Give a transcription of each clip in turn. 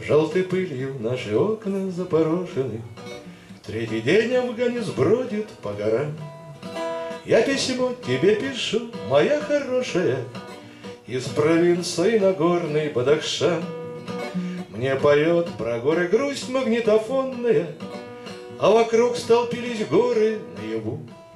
Желтой пылью наши окна запорошены, третий день афганец бродит по горам. Я письмо тебе пишу, моя хорошая, из провинции Нагорный Бадахшан. Мне поет про горы грусть магнитофонная, а вокруг столпились горы наяву.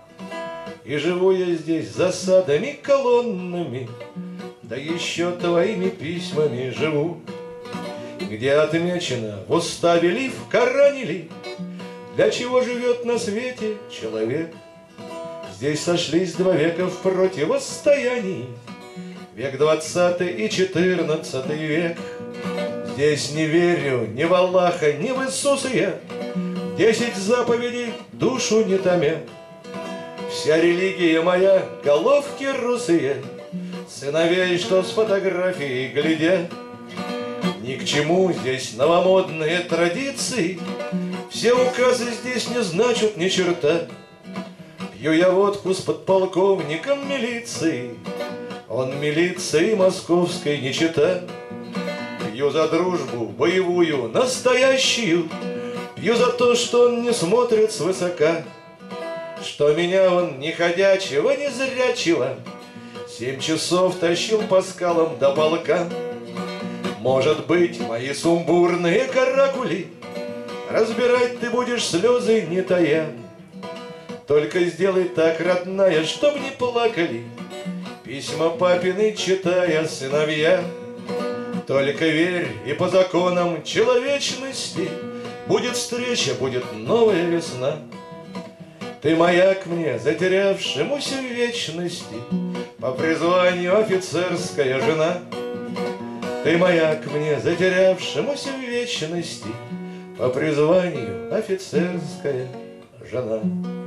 И живу я здесь засадами, колоннами, да еще твоими письмами живу. Где отмечено в уставе ли, в Коране ли, для чего живет на свете человек. Здесь сошлись два века в противостоянии, век 20 и 14 век. Здесь не верю ни в Аллаха, ни в Иисуса я, 10 заповедей душу не томя. Вся религия моя — головки русые, сыновей, что с фотографией глядя. Ни к чему здесь новомодные традиции, все указы здесь не значат ни черта. Пью я водку с подполковником милиции, он милиции московской не чета. Пью за дружбу боевую, настоящую, пью за то, что он не смотрит свысока, что меня он ни ходячего, ни зрячего 7 часов тащил по скалам до полка. Может быть, мои сумбурные каракули разбирать ты будешь слезы не тая. Только сделай так, родная, чтоб не плакали письма папины, читая сыновья. Только верь, и по законам человечности будет встреча, будет новая весна. Ты маяк мне, затерявшемуся в вечности, по призванию офицерская жена. Ты маяк мне, затерявшемуся в вечности, по призванию офицерская жена.